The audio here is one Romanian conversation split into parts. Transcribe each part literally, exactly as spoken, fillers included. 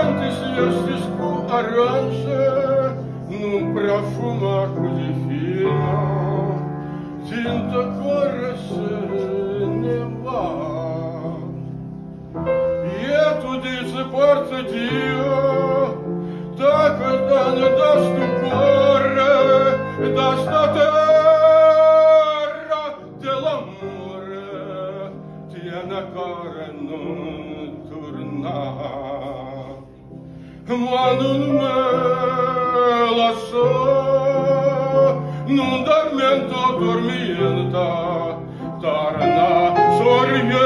antes estes cu arrange num profumaco de fino, tinta corre-se nevar. E tu dice porta Dio, da cordone das tu corre, dasta terra dell'amore, tiene cara non tornar. Ma non me lasciò, non dormento dormienta, torna sorriento,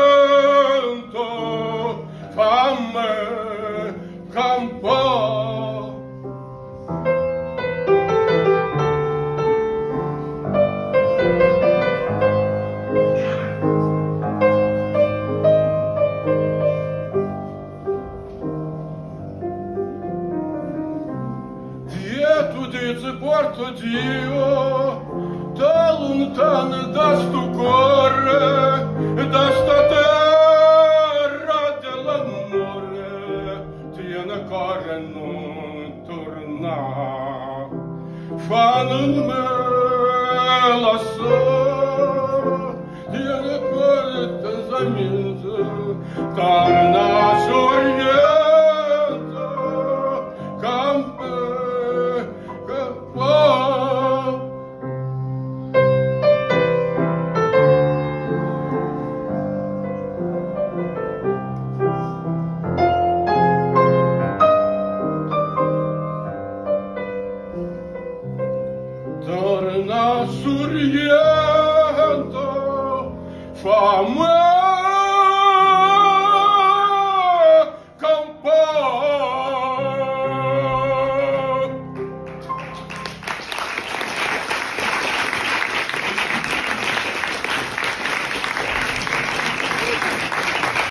fammi campare. Tu dici porto Dio, da lontano da sto cuore, da sta terra dell'amore, tiene cuore non torna. Fa non me lasciò, tiene cuore t'esamiento,